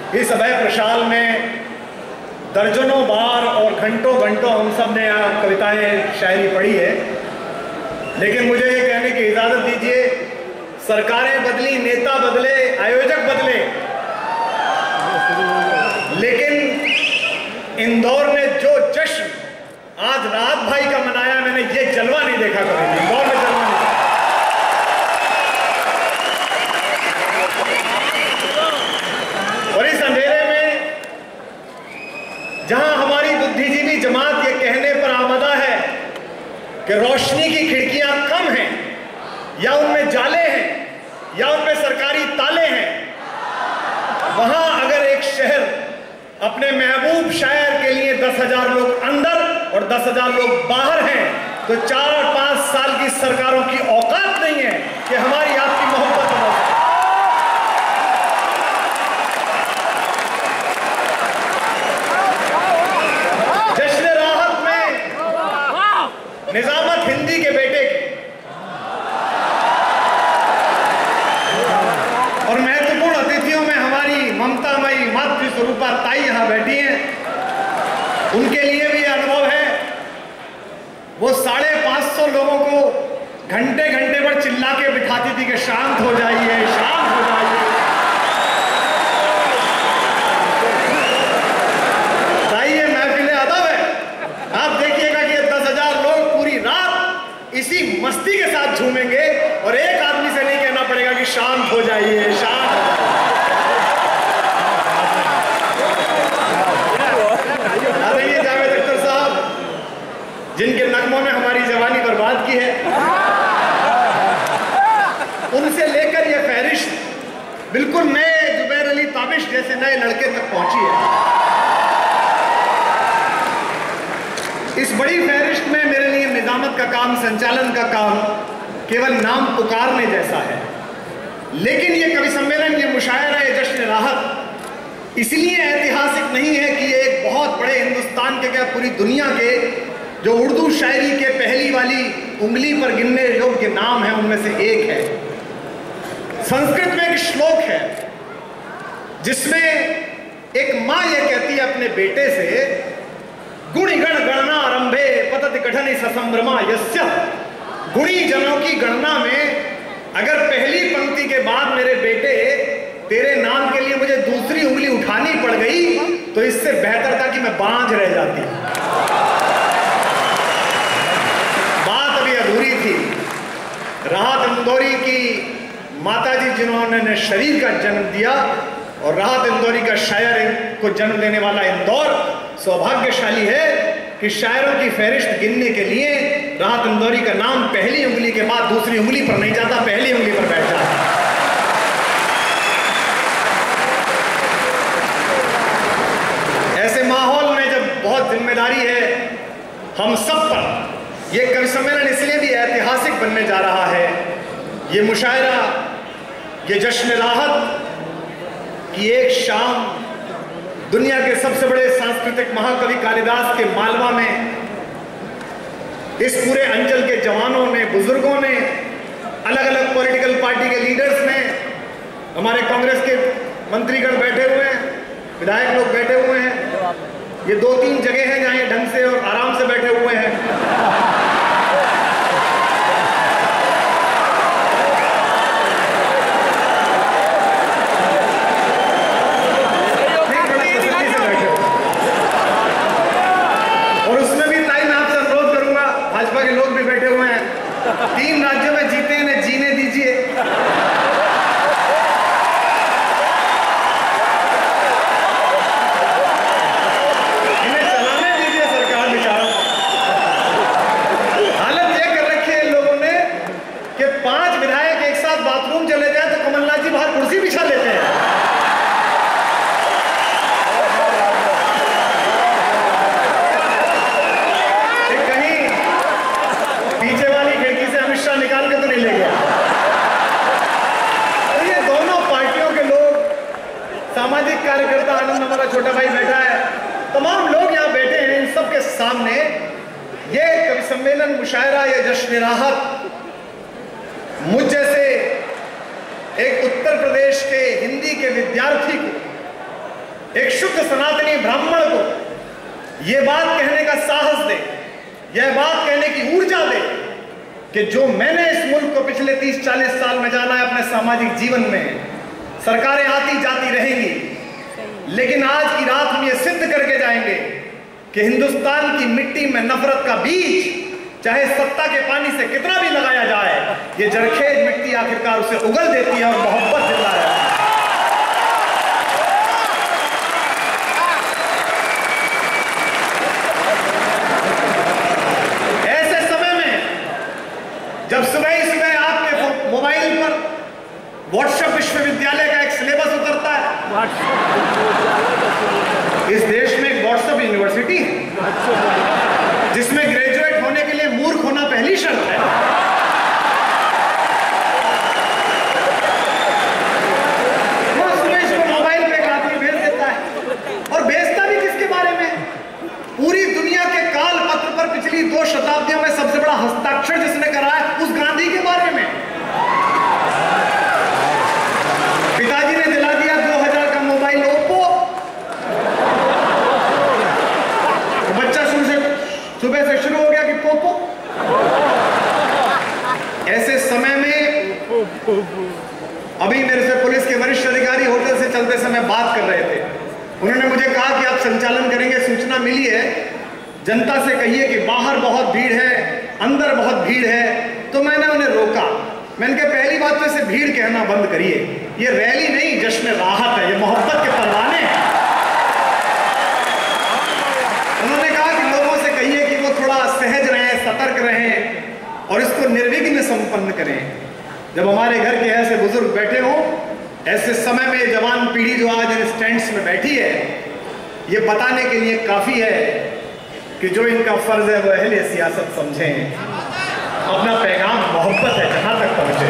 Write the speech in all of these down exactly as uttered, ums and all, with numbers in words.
इस अभय प्रशाल में दर्जनों बार और घंटों घंटों हम सब ने यहाँ कविताएं शायरी पढ़ी है, लेकिन मुझे ये कहने की इजाज़त दीजिए, सरकारें बदली, नेता बदले, आयोजक बदले, लेकिन इंदौर ने जो जश्न आज राहत भाई का मनाया, मैंने ये जलवा नहीं देखा कभी। इंदौर में जलवा नहीं। और इस अंधेरे में जहां हमारी बुद्धिजीवी जमात ये कहने पर आमदा है कि रोशनी की खिड़कियां कम हैं, या उनमें जाले हैं, या उनमें सरकारी ताले हैं, वहां अगर एक शहर अपने महबूब शायर के लिए दस हजार लोग अंदर और दस हजार लोग बाहर हैं, तो चार पांच साल की सरकारों की औकात नहीं है कि हमारी आपकी मोहब्बत हो। जश्न राहत में निजामत हिंदी के बेटे की और महत्वपूर्ण अतिथियों में हमारी ममतामयी मातृ स्वरूपा ताई यहां बैठी हैं, उनके लिए भी अनुभव है। वो साढ़े पांच सौ लोगों को घंटे घंटे पर चिल्ला के बिठाती थी कि शांत हो जाइए, शांत हो जाइए। ताई ये महफिल अदब है। आप देखिएगा कि दस हजार लोग पूरी रात इसी मस्ती के साथ झूमेंगे और एक आदमी से नहीं कहना पड़ेगा कि शांत हो जाइए, शांत हो जाइए। जावेद अख्तर साहब, जिनके नगमों में हमारी जवानी बर्बाद की है, उनसे लेकर यह फहरिस्त बिल्कुल नए जुबैर अली ताबिश जैसे नए लड़के तक पहुंची है। इस बड़ी फहरिस्त में मेरे लिए निजामत का काम, संचालन का काम केवल नाम पुकारने जैसा है, लेकिन ये कवि सम्मेलन, ये मुशायरा, ये जश्न राहत इसलिए ऐतिहासिक नहीं है कि ये एक बहुत बड़े हिंदुस्तान के, क्या पूरी दुनिया के जो उर्दू शायरी के पहली वाली उंगली पर गिनने योग्य नाम है उनमें से एक है। संस्कृत में एक श्लोक है जिसमें एक माँ ये कहती है अपने बेटे से, गुणी गण गणना आरंभे पतति कठनि ससंभ्रमा यस्य। गुणी जनों की गणना में अगर पहली पंक्ति के बाद मेरे बेटे तेरे नाम के लिए मुझे दूसरी उंगली उठानी पड़ गई, तो इससे बेहतर था कि मैं बांझ रह जाती। बात अभी अधूरी थी। राहत इंदौरी की माताजी जिन्होंने ने शरीर का जन्म दिया, और राहत इंदौरी का शायर को जन्म देने वाला इंदौर सौभाग्यशाली है कि शायरों की फहरिस्त गिनने के लिए राहत इंदौरी का नाम पहली उंगली के बाद दूसरी उंगली पर नहीं जाता, पहली उंगली पर बैठ जाता। ऐसे माहौल में जब बहुत जिम्मेदारी है हम सब पर, यह कवि सम्मेलन इसलिए भी ऐतिहासिक बनने जा रहा है। ये मुशायरा, ये जश्न राहत की एक शाम दुनिया के सबसे बड़े सांस्कृतिक महाकवि कालिदास के मालवा में इस पूरे अंचल के जवानों ने, बुजुर्गों ने, अलग अलग पॉलिटिकल पार्टी के लीडर्स ने, हमारे कांग्रेस के मंत्रीगण बैठे हुए हैं, विधायक लोग बैठे हुए हैं। ये दो तीन जगह हैं जहां ये ढंग से और आराम से बैठे हुए हैं। तीन राज्यों में जीते हैं, इन्हें जीने दीजिए। इन्हें चलाने दीजिए सरकार विचारों। हालत यह कर रखी है इन लोगों ने कि पांच विधायक एक साथ बाथरूम चले जाए तो कमलनाथ जी बाहर कुर्सी बिछा लेते हैं। निकाल के तो नहीं ले गया। तो ये दोनों पार्टियों के लोग, सामाजिक कार्यकर्ता, आनंद हमारा छोटा भाई बैठा है, तमाम लोग यहाँ बैठे हैं। इन सब के सामने ये कवि सम्मेलन, मुशायरा, ये जश्न राहत मुझ जैसे एक उत्तर प्रदेश के हिंदी के विद्यार्थी को एक शुद्ध सनातनी ब्राह्मण को यह बात कहने का साहस दे, यह बात कहने की ऊर्जा दे कि जो मैंने इस मुल्क को पिछले तीस चालीस साल में जाना है अपने सामाजिक जीवन में, सरकारें आती जाती रहेंगी, लेकिन आज की रात हम ये सिद्ध करके जाएंगे कि हिंदुस्तान की मिट्टी में नफरत का बीज चाहे सत्ता के पानी से कितना भी लगाया जाए, ये जरखेज मिट्टी आखिरकार उसे उगल देती है और मोहब्बत जिंदा रहती है। जब सुबह ही सुबह आपके मोबाइल पर व्हाट्सएप विश्वविद्यालय का एक सिलेबस उतरता है, इस देश में एक व्हाट्सएप यूनिवर्सिटी है जिसमें ग्रेजुएट होने के लिए मूर्ख होना पहली शर्त है। वो सुबह इसको मोबाइल पे एक आदमी भेज देता है और भेजता भी किसके बारे में? पूरी दुनिया के काल पत्र पर पिछली दो शताब्दियों में सबसे बड़ा हस्ताक्षर जिसने करा है उस गांधी के बारे में। पिताजी ने दिला दिया दो हज़ार का मोबाइल ओप्पो, तो बच्चा शुरू से सुबह से शुरू हो गया कि पोपो। ऐसे समय में अभी मेरे से पुलिस के वरिष्ठ अधिकारी होटल से चलते समय बात कर रहे थे। उन्होंने मुझे कहा कि आप संचालन करेंगे, सूचना मिली है, जनता से कहिए कि बाहर बहुत भीड़ है, अंदर बहुत भीड़ है। तो मैंने उन्हें रोका, मैंने कहा पहली बात तो इसे भीड़ कहना बंद करिए, ये रैली नहीं जश्न राहत है, ये मोहब्बत के परवाने हैं। उन्होंने कहा कि लोगों से कहिए कि वो थोड़ा सहज रहें, सतर्क रहें और इसको निर्विघ्न संपन्न करें। जब हमारे घर के ऐसे बुजुर्ग बैठे हों, ऐसे समय में जवान पीढ़ी जो आज इन स्टैंड्स में बैठी है, ये बताने के लिए काफी है कि जो इनका फर्ज है वो अहले सियासत समझें, अपना पैगाम मोहब्बत है जहां तक पहुंचे।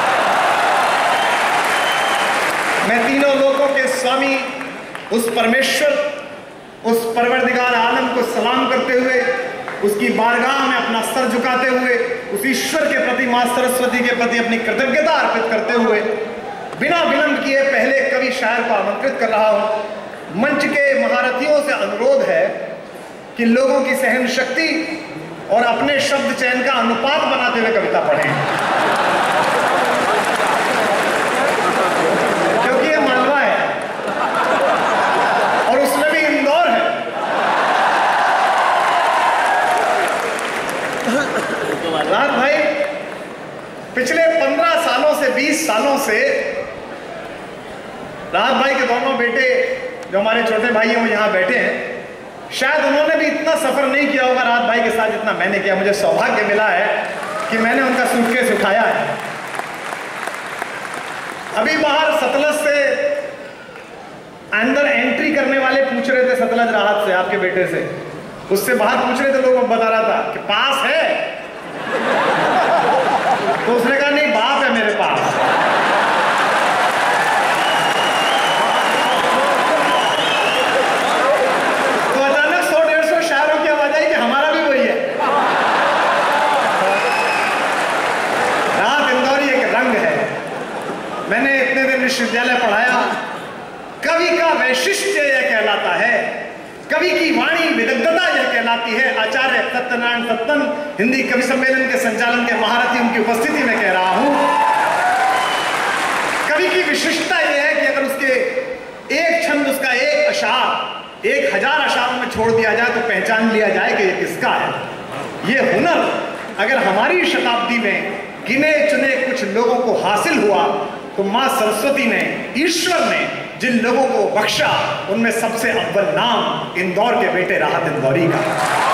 मैं तीनों लोगों के स्वामी उस परमेश्वर, उस परवरदिगार आलम को सलाम करते हुए, उसकी बारगाह में अपना सर झुकाते हुए, उस ईश्वर के प्रति, मां सरस्वती के प्रति अपनी कृतज्ञता अर्पित करते हुए बिना विलंब किए पहले कवि शायर को आमंत्रित कर रहा हूं। मंच के महारथियों से अनुरोध है कि लोगों की सहन शक्ति और अपने शब्द चयन का अनुपात बनाते हुए कविता पढ़ें, क्योंकि ये मालवा है और उसमें भी इंदौर है। राहत भाई पिछले पंद्रह सालों से बीस सालों से राहत भाई के दोनों बेटे जो हमारे छोटे भाई हैं वो यहाँ बैठे हैं, शायद उन्होंने भी इतना सफर नहीं किया होगा राहत भाई के साथ जितना मैंने किया। मुझे सौभाग्य मिला है कि मैंने उनका सूटकेस उठाया है। अभी बाहर सतलज से अंदर एंट्री करने वाले पूछ रहे थे, सतलज राहत से, आपके बेटे से, उससे बाहर पूछ रहे थे लोग, बता रहा था कि पास है, तो उसने कहा नहीं बाप है मेरे पास। तो अचानक सौ डेढ़ सौ शायरों की आवाज आई कि हमारा भी वही है। राहत इंदौरी एक रंग है। मैंने इतने दिन विश्वविद्यालय पढ़ाया, कवि का वैशिष्ट्य यह कहलाता है, कवि की वाणी विदग्धता यह कहलाती है। आचार्य सत्यनारायण सत्तन हिंदी कवि सम्मेलन के संचालन के महारथी उनकी उपस्थिति में कह रहा हूं, कवि की विशिष्टता यह है कि अगर उसके एक छंद, उसका एक अशार एक हजार अशारों में छोड़ दिया जाए तो पहचान लिया जाए कि ये किसका है। ये हुनर अगर हमारी शताब्दी में गिने चुने कुछ लोगों को हासिल हुआ तो मां सरस्वती ने, ईश्वर ने जिन लोगों को बख्शा उनमें सबसे अव्वल नाम इंदौर के बेटे राहत इंदौरी का।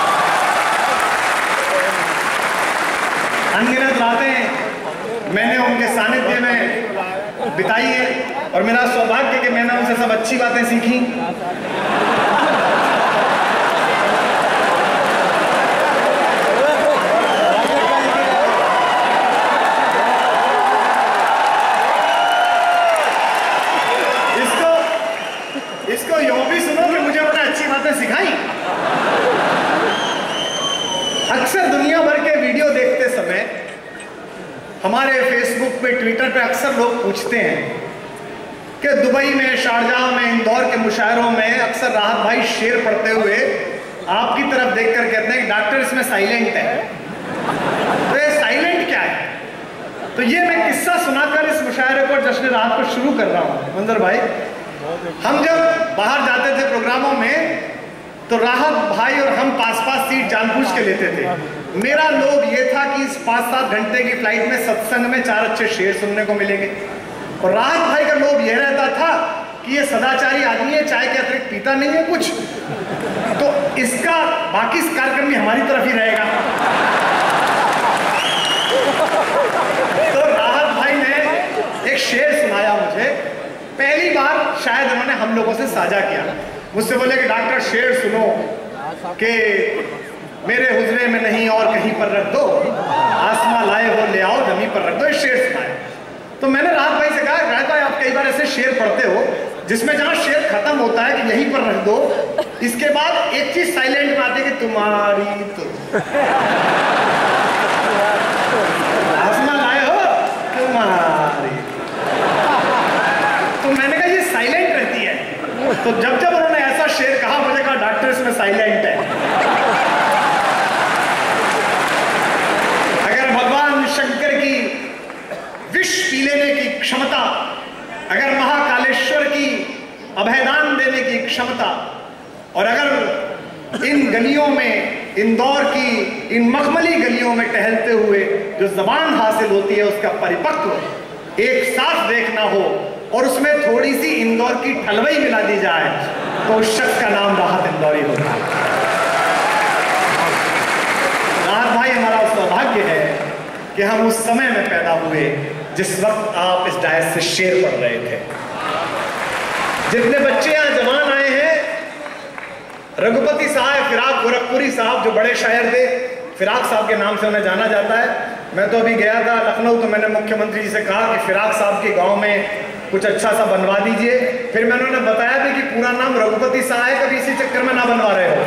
अनगिनत रातें मैंने उनके सानिध्य में बिताई है और मेरा सौभाग्य कि मैंने उनसे सब अच्छी बातें सीखी। इसको यूं भी सुनो कि मुझे अपने अच्छी बातें सिखाई। अक्सर दुनिया भर के वीडियो देखते समय हमारे फेसबुक पे, ट्विटर पे अक्सर लोग पूछते हैं कि दुबई में, शारजाह में, इंदौर के मुशायरों में अक्सर राहत भाई शेर पढ़ते हुए आपकी तरफ देखकर कहते हैं कि डॉक्टर इसमें साइलेंट है। तो ये साइलेंट क्या है? तो ये मैं किस्सा सुनाकर इस मुशायरे को, जश्न राहत को शुरू कर रहा हूँ। मंजर भाई, हम जब बाहर जाते थे प्रोग्रामों में तो राहत भाई और हम पास पास सीट जानबूझ के लेते थे। मेरा लोभ ये था कि इस पाँच सात घंटे की फ्लाइट में सत्संग में चार अच्छे शेर सुनने को मिलेंगे, और राहत भाई का लोभ यह रहता था कि ये सदाचारी आदमी है, चाय के अतिरिक्त पीता नहीं है कुछ, तो इसका बाकी इस कार्यक्रम में हमारी तरफ ही रहेगा। तो राहत भाई ने एक शेर सुनाया मुझे, पहली बार शायद उन्होंने हम लोगों से साझा किया। मुझसे बोले कि डॉक्टर शेर सुनो कि मेरे हुजरे में नहीं और कहीं पर रख दो, आसमां लाए हो ले आओ जमीन पर रख दो। ये शेर सुनाया। तो मैंने राहत भाई से कहा, राहत भाई आप कई बार ऐसे शेर पढ़ते हो जिसमें जहां शेर खत्म होता है कि यहीं पर रख दो, इसके बाद एक चीज साइलेंट में आती है कि तुम्हारी तो आसमां लाए हो तुम्हारी। तो मैंने कहा ये साइलेंट रहती है। तो जब जब उन्होंने ऐसा शेर कहा, मुझे कहा डॉक्टर इसमें साइलेंट है। अगर भगवान शंकर की विष पी लेने की क्षमता, अगर महाकालेश्वर की अभयदान देने की क्षमता, और अगर इन गलियों में, इंदौर की इन मखमली गलियों में टहलते हुए जो जबान हासिल होती है उसका परिपक्व एक साथ देखना हो और उसमें थोड़ी सी इंदौर की ठलवई मिला दी जाए तो उस शख्स का नाम राहत इंदौरी होता है। राहत भाई, हमारा सौभाग्य है कि हम उस समय में पैदा हुए जिस वक्त आप इस डायस से शेर पढ़ रहे थे। जितने बच्चे यहाँ जवान आए हैं, रघुपति साहब, फिराक गोरखपुरी साहब जो बड़े शायर थे, फिराक साहब के नाम से उन्हें जाना जाता है। मैं तो अभी गया था लखनऊ, तो मैंने मुख्यमंत्री जी से कहा कि फिराक साहब के गांव में कुछ अच्छा सा बनवा दीजिए। फिर मैंने उन्हें बताया भी कि पूरा नाम रघुपति साहब है, कभी इसी चक्कर में ना बनवा रहे हो।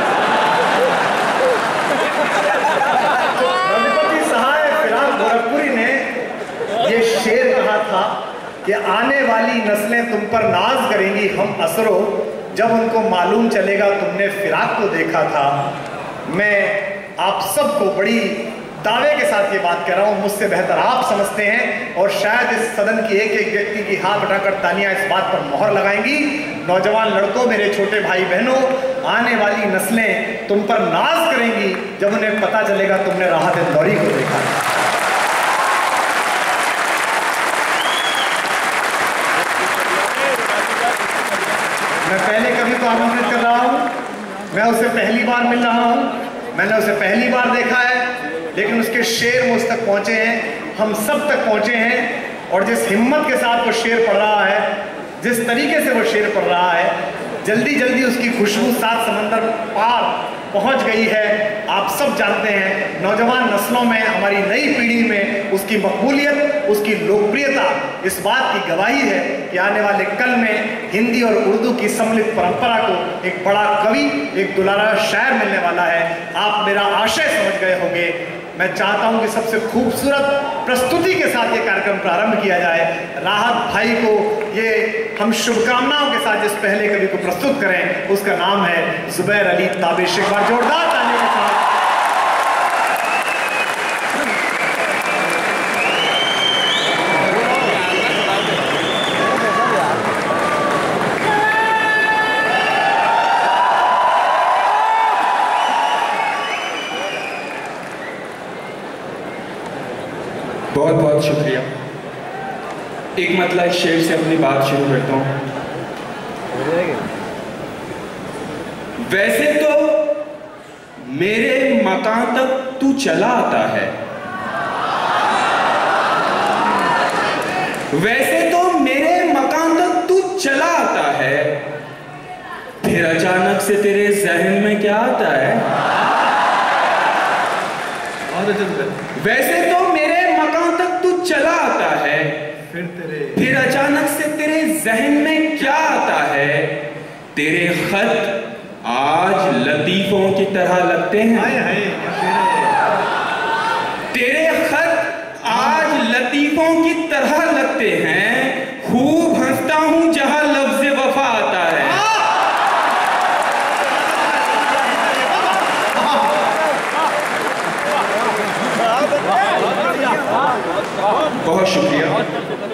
तो रघुपति साहब फिराक गोरखपुरी ने ये शेर कहा था कि आने वाली नस्लें तुम पर नाज करेंगी हम असरो, जब उनको मालूम चलेगा तुमने फिराक को देखा था। मैं आप सबको बड़ी दावे के साथ ये बात कह रहा हूँ, मुझसे बेहतर आप समझते हैं, और शायद इस सदन की एक एक व्यक्ति की हाथ उठाकर तालियां इस बात पर मोहर लगाएंगी। नौजवान लड़कों, मेरे छोटे भाई बहनों, आने वाली नस्लें तुम पर नाज करेंगी जब उन्हें पता चलेगा तुमने राहत इंदौरी को देखा। मैं पहले कभी को आमंत्रित कर रहा हूँ, मैं उसे पहली बार मिल रहा हूँ, मैंने उसे पहली बार देखा है, लेकिन उसके शेर मुझ तक पहुंचे हैं, हम सब तक पहुंचे हैं। और जिस हिम्मत के साथ वो शेर पढ़ रहा है, जिस तरीके से वो शेर पढ़ रहा है, जल्दी जल्दी उसकी खुशबू सात समंदर पार पहुंच गई है। आप सब जानते हैं, नौजवान नस्लों में, हमारी नई पीढ़ी में उसकी मकबूलियत, उसकी लोकप्रियता इस बात की गवाही है कि आने वाले कल में हिंदी और उर्दू की सम्मिलित परंपरा को एक बड़ा कवि, एक दुलारा शायर मिलने वाला है। आप मेरा आशय समझ गए होंगे। मैं चाहता हूं कि सबसे खूबसूरत प्रस्तुति के साथ ये कार्यक्रम प्रारंभ किया जाए। राहत भाई को ये हम शुभकामनाओं के साथ जिस पहले कवि को प्रस्तुत करें, उसका नाम है जुबैर अली ताबिश। एक बार जोरदार तालियों के साथ। बहुत बहुत शुक्रिया। एक मतलब इस शेर से अपनी बात शुरू करता हूँ। वैसे तो मेरे मकान तक तू चला आता है, वैसे तो मेरे मकान तक तू चला आता है, फिर अचानक से तेरे जहन में क्या आता है? वैसे तो मेरे मकान तक तू चला आता है, फिर तेरे फिर अचानक से तेरे जहन में क्या आता है? तेरे खत आज लतीफों की तरह लगते हैं। हाय हाय, तेरे खत आज लतीफों की तरह लगते हैं। खूब हंसता बहुत शुक्रिया।